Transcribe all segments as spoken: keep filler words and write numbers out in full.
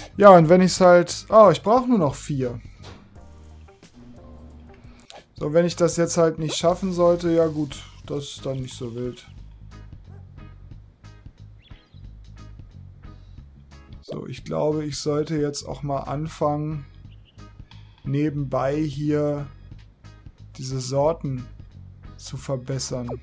Ja, und wenn ich es halt... Oh, ich brauche nur noch vier. So, wenn ich das jetzt halt nicht schaffen sollte, ja gut, das ist dann nicht so wild. So, ich glaube, ich sollte jetzt auch mal anfangen, nebenbei hier diese Sorten zu verbessern.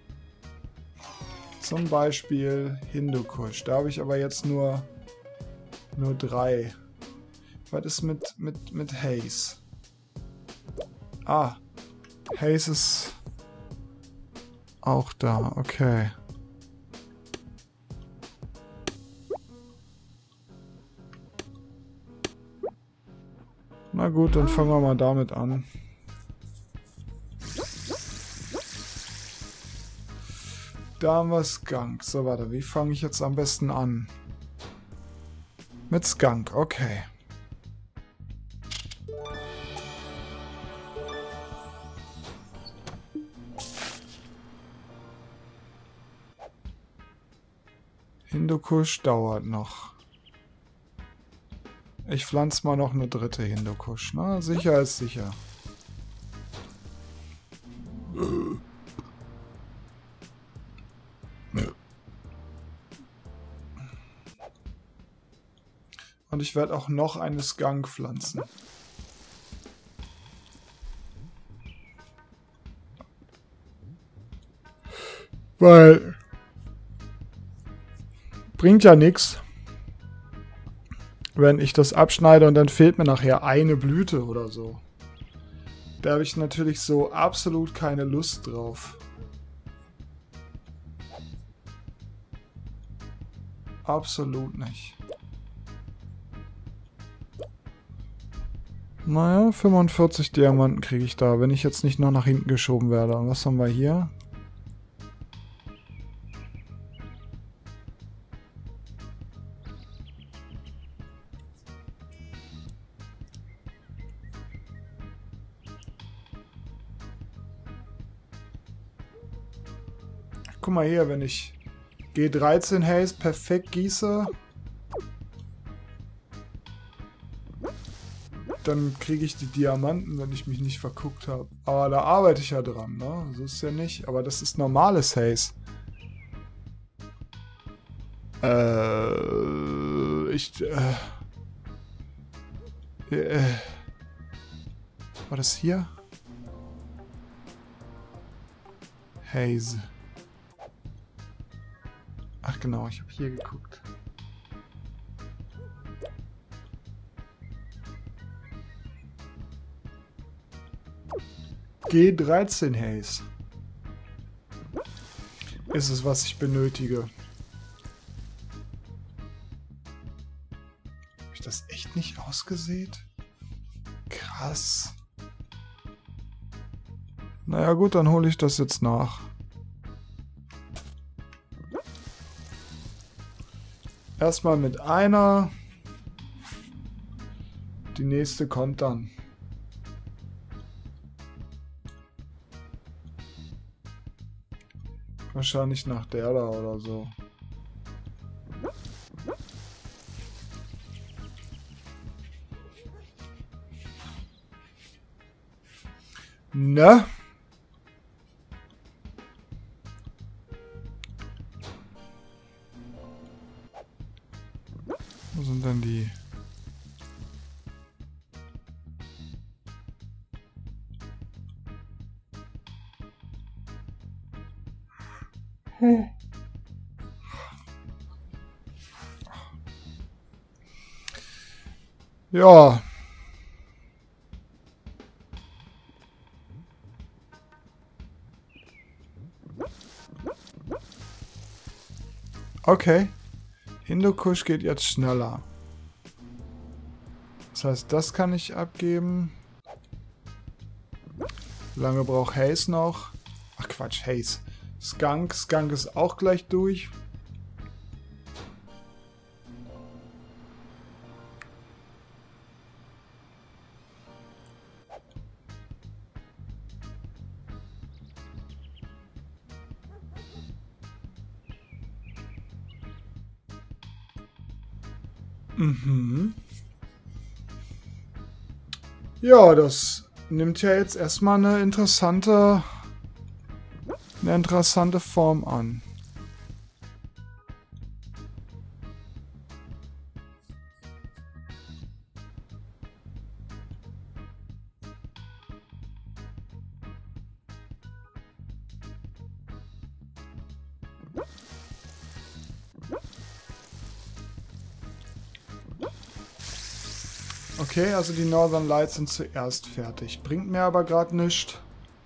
Zum Beispiel Hindukusch. Da habe ich aber jetzt nur, nur drei. Was ist mit, mit, mit Haze? Ah, Haze ist auch da, okay. Na gut, dann fangen wir mal damit an. Da haben wir Skunk. So, warte, wie fange ich jetzt am besten an? Mit Skunk, okay. Hindukusch dauert noch. Ich pflanze mal noch eine dritte Hindukusch. Na, sicher ist sicher. Und ich werde auch noch eine Skunk pflanzen. Weil... bringt ja nichts, wenn ich das abschneide und dann fehlt mir nachher eine Blüte oder so. Da habe ich natürlich so absolut keine Lust drauf. Absolut nicht. Naja, fünfundvierzig Diamanten kriege ich da, wenn ich jetzt nicht noch nach hinten geschoben werde. Und was haben wir hier? Guck mal hier, wenn ich G dreizehn Haze perfekt gieße, dann kriege ich die Diamanten, wenn ich mich nicht verguckt habe. Aber da arbeite ich ja dran, ne? So ist ja nicht. Aber das ist normales Haze. Äh, ich, äh, äh, war das hier? Haze. Ach genau, ich habe hier geguckt. G dreizehn Haze. Ist es, was ich benötige. Habe ich das echt nicht ausgesät? Krass. Naja gut, dann hole ich das jetzt nach. Erstmal mit einer. Die nächste kommt dann. Wahrscheinlich nach der da oder so. Ne? Wo sind denn die? Hm. Ja. Okay. Hindukusch geht jetzt schneller. Das heißt, das kann ich abgeben. Wie lange braucht Haze noch? Ach Quatsch, Haze. Skunk. Skunk ist auch gleich durch. Mhm. Ja, das nimmt ja jetzt erstmal eine interessante, eine interessante Form an. Okay, also die Northern Lights sind zuerst fertig. Bringt mir aber gerade nichts.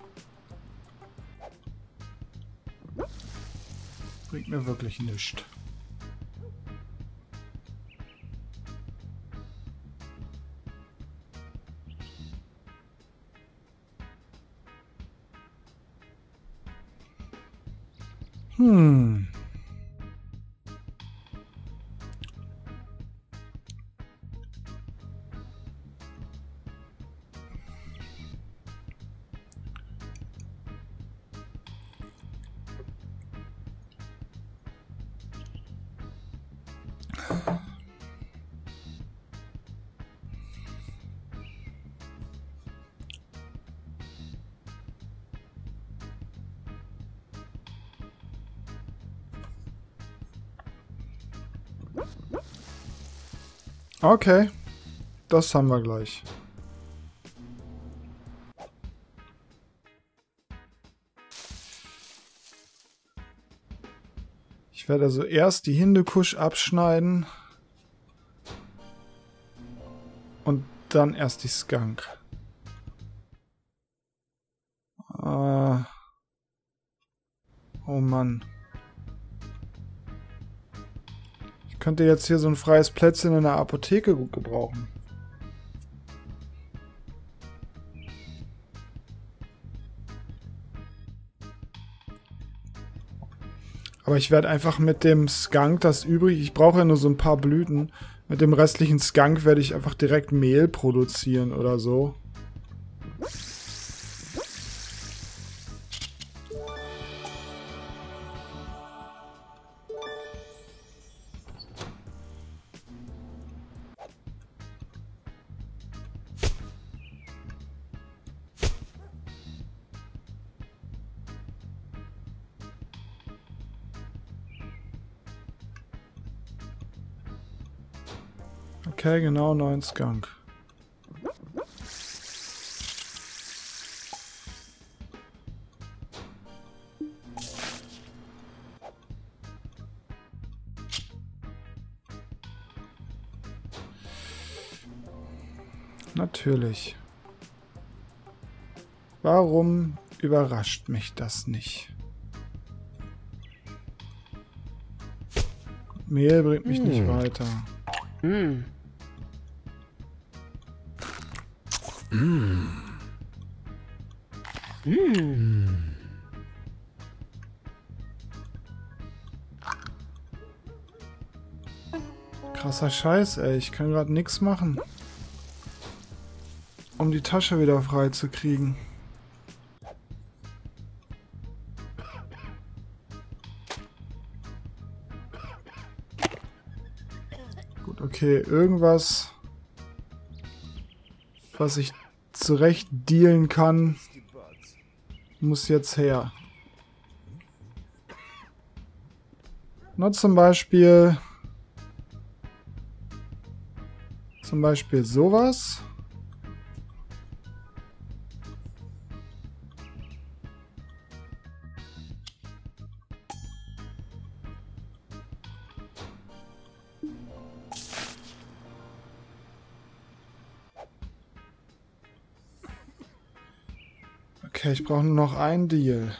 Bringt mir wirklich nichts. Hm. Okay, das haben wir gleich. Ich werde also erst die Hindukusch abschneiden und dann erst die Skunk. Äh oh Mann. Ich könnte jetzt hier so ein freies Plätzchen in der Apotheke gut gebrauchen. Aber ich werde einfach mit dem Skunk das übrig, ich brauche ja nur so ein paar Blüten, mit dem restlichen Skunk werde ich einfach direkt Mehl produzieren oder so. Okay, genau, neun Skunk. Natürlich. Warum überrascht mich das nicht? Mehl bringt mich hm. nicht weiter. Hm. Mm. Mm. Krasser Scheiß, ey. Ich kann gerade nichts machen, um die Tasche wieder frei zu kriegen. Gut, okay. Irgendwas, was ich zurecht dealen kann, muss jetzt her. Na, zum Beispiel zum Beispiel sowas. Okay, ich brauche nur noch einen Deal.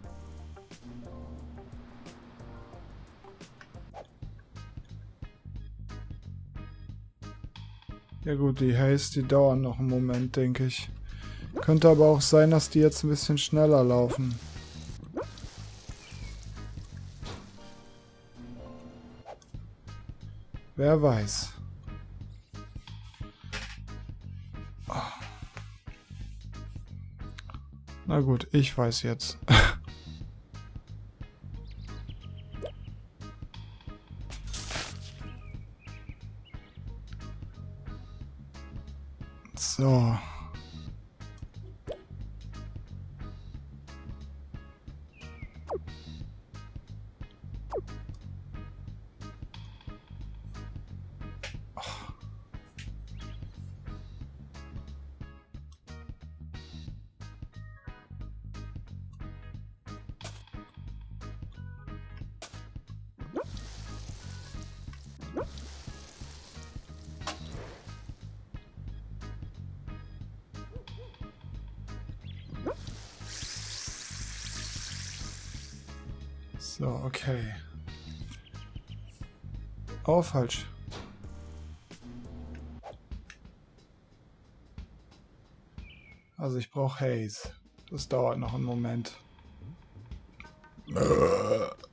Ja gut, die Haze, die dauern noch einen Moment, denke ich. Könnte aber auch sein, dass die jetzt ein bisschen schneller laufen. Wer weiß. Na gut, ich weiß jetzt. So. So, okay. Oh, falsch. Also ich brauche Haze. Das dauert noch einen Moment.